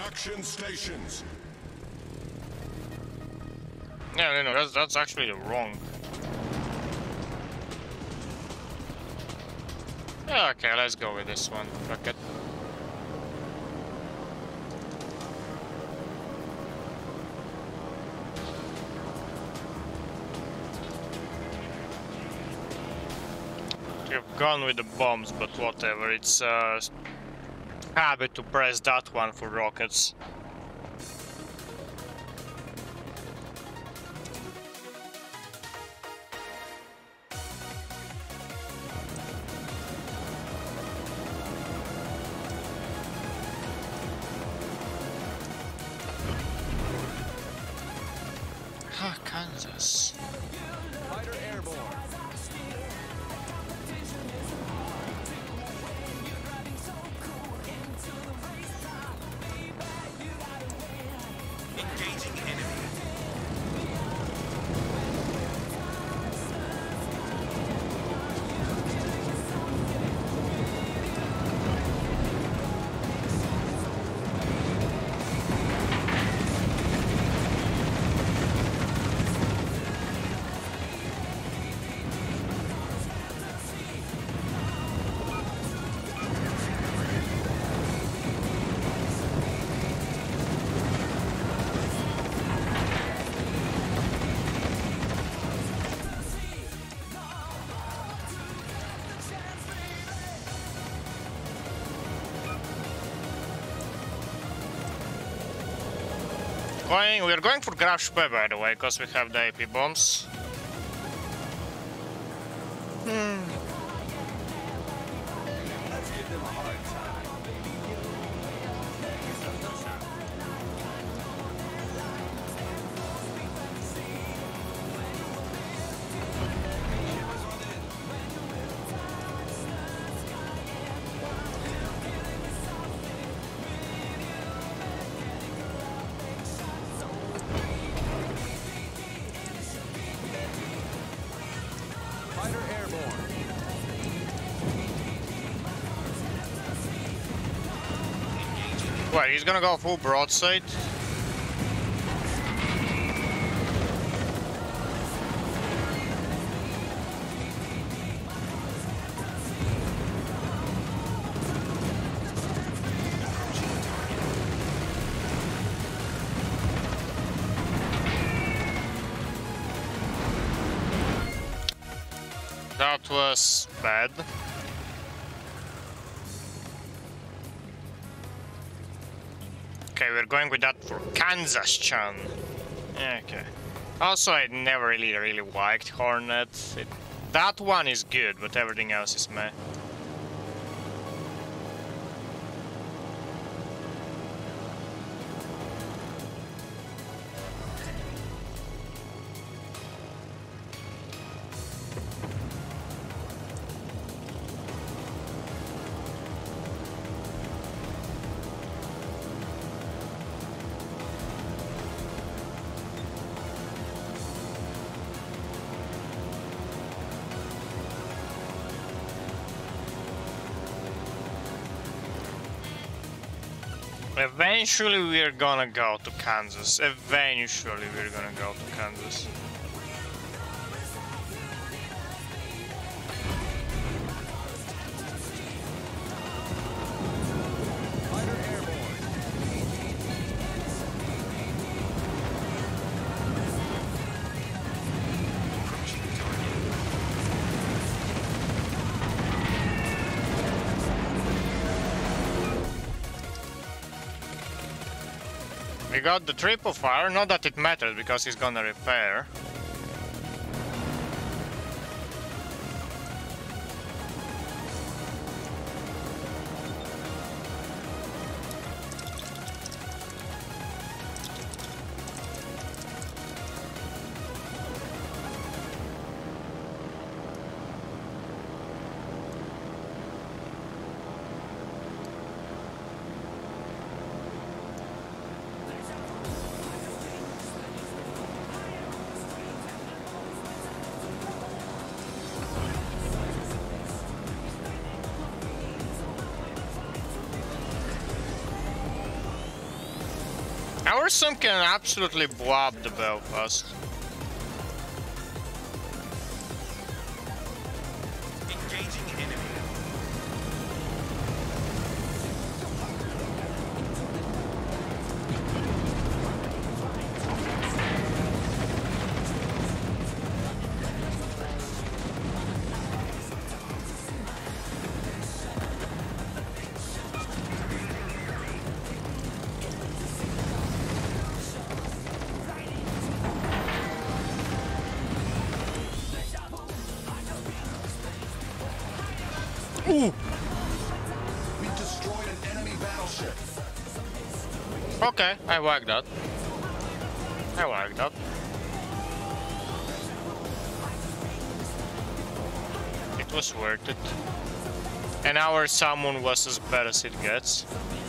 Extraction stations. No, that's actually wrong. Yeah, okay, let's go with this one. Fuck it. You've gone with the bombs, but whatever. It's habit to press that one for rockets. Ah, Kansas. Fighter airborne. Engaging enemy. We're going for Graf Spee, by the way, because we have the AP bombs. Let's give them a hard time. Fighter airborne. Wait, he's gonna go full broadside? That was bad. Okay, we're going with that for Kansas-chan. Okay. Also, I never really liked Hornet. That one is good, but everything else is meh. Eventually we're gonna go to Kansas. Eventually we're gonna go to Kansas. Fighter airborne. We got the triple fire, not that it matters because he's gonna repair. Our son can absolutely blow up the Belfast. Engaging enemy. Ooh. We destroyed an enemy battleship. Okay, I like that. I like that. It was worth it. And our summon was as bad as it gets.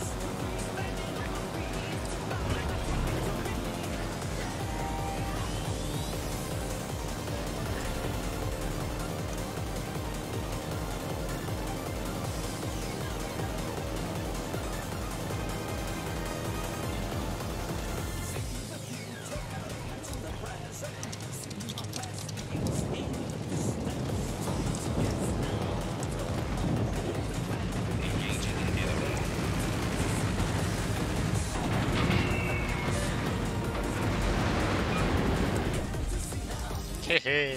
Hehe.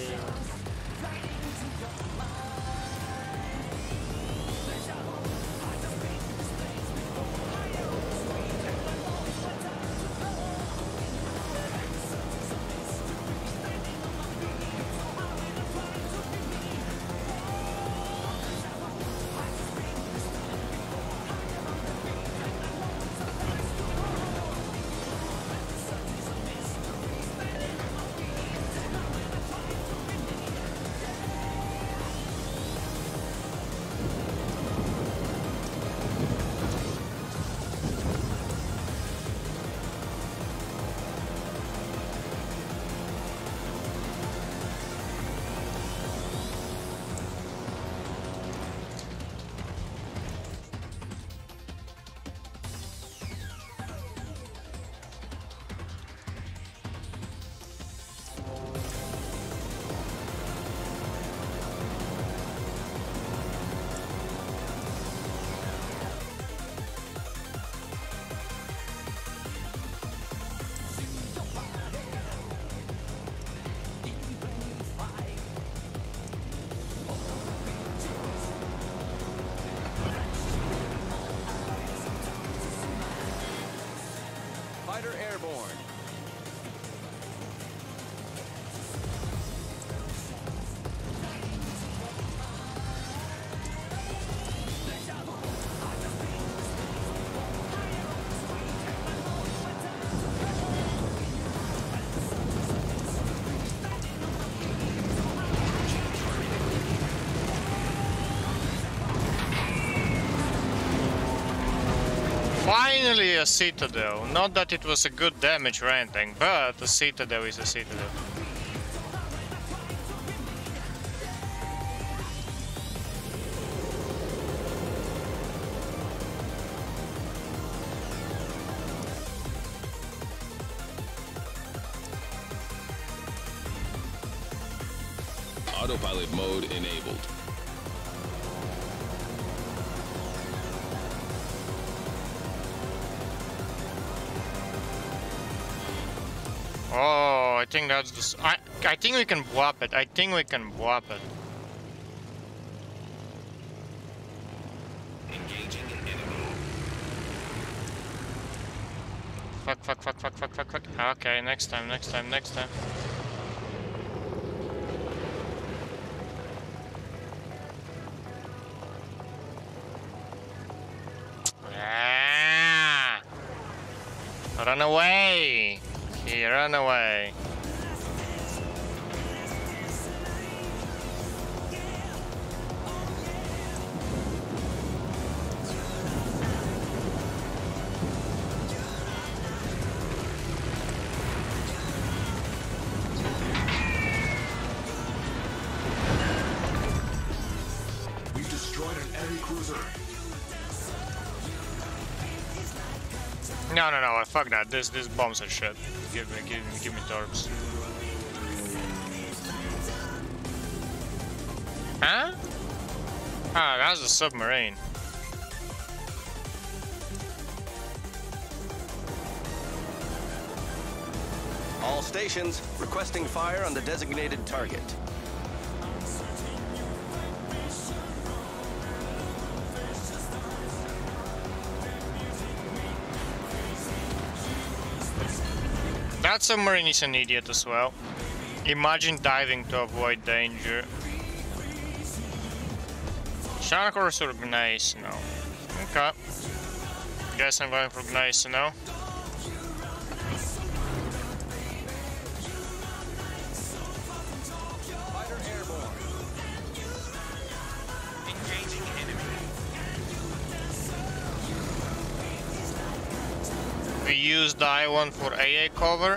Fighter airborne. Finally a citadel. Not that it was a good damage or anything, but a citadel is a citadel. Autopilot mode enabled. Oh, I think that's the... I think we can blow it. I think we can blow it. Engaging enemy. Fuck. Okay, next time. Ah! Run away! He ran away. We've destroyed an enemy cruiser. No, no, no, fuck that. This bombs are shit. Give me torps. Huh? Ah, that's a submarine. All stations requesting fire on the designated target. That submarine is an idiot as well. Imagine diving to avoid danger. Shark or Gneiss? No. Okay. Guess I'm going for Gneiss now. Fighter airborne. Engaging enemy. We use the I-1 for AA cover.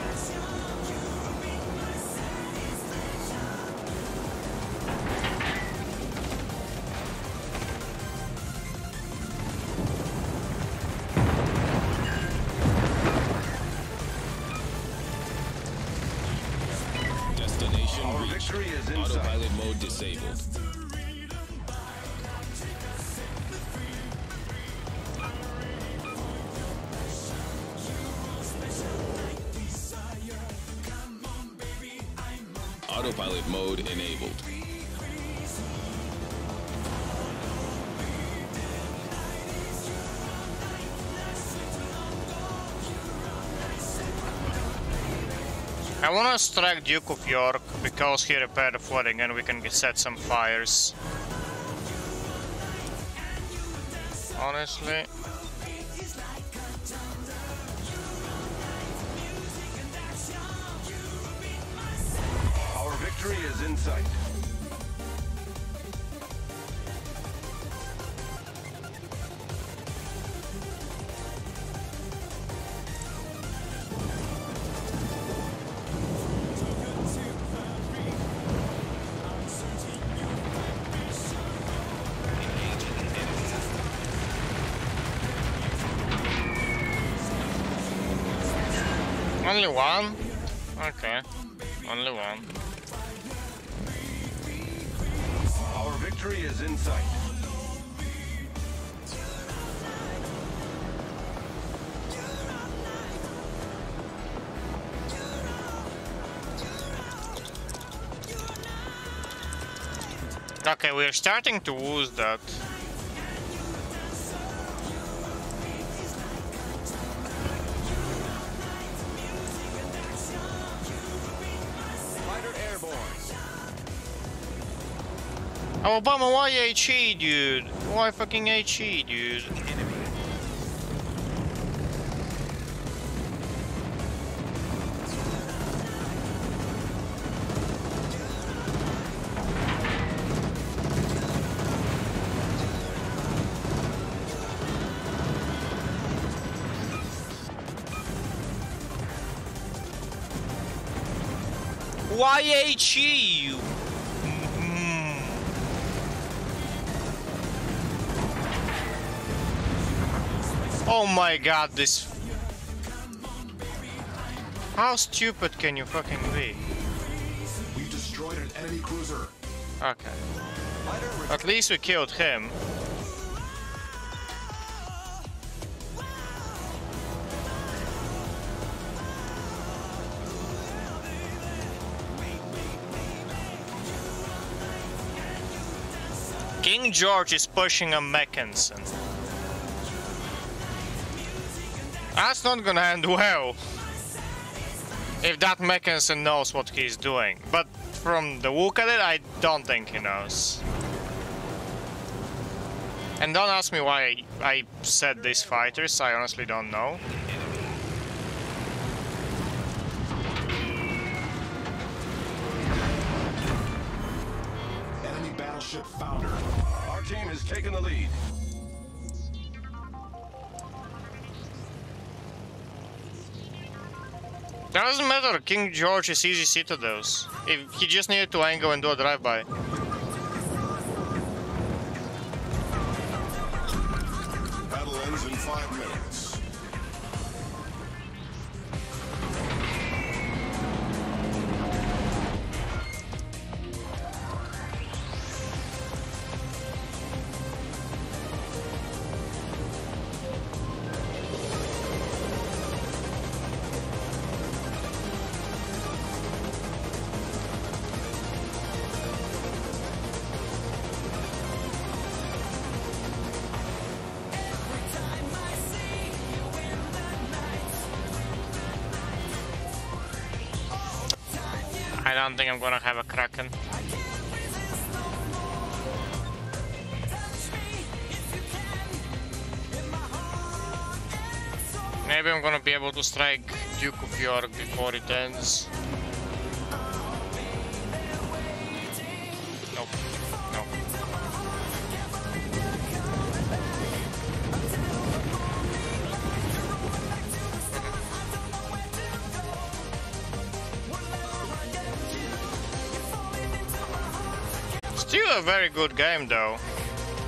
Destination reached. Autopilot mode disabled. Autopilot mode enabled. I wanna strike Duke of York because he repaired the flooding and we can set some fires. Honestly. Our victory is in sight. Only one? Okay. Only one. Our victory is in sight. Okay, we're starting to lose that. Fighter airborne. Oh, Obama, why HE, dude? Why fucking HE, dude? Why HE, you? Oh my god, this... How stupid can you fucking be? We've destroyed an enemy cruiser. Okay. At least we killed him. King George is pushing a Mackensen. That's not gonna end well. If that Mackensen knows what he's doing. But from the look at it, I don't think he knows. And don't ask me why I said these fighters, I honestly don't know. Enemy battleship founder. Our team has taken the lead. Doesn't matter, King George is easy citadels. If he just needed to angle and do a drive-by. Battle ends in 5 minutes. I don't think I'm gonna have a Kraken. Maybe I'm gonna be able to strike Duke of York before it ends. Nope. Nope. Still a very good game though.